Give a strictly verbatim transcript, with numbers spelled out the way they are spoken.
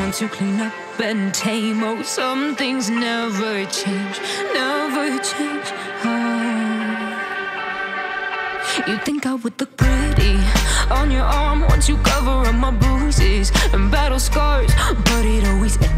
trying to clean up and tame. Oh, some things never change, never change. Oh. You think I would look pretty on your arm once you cover up my bruises and battle scars, but it always ends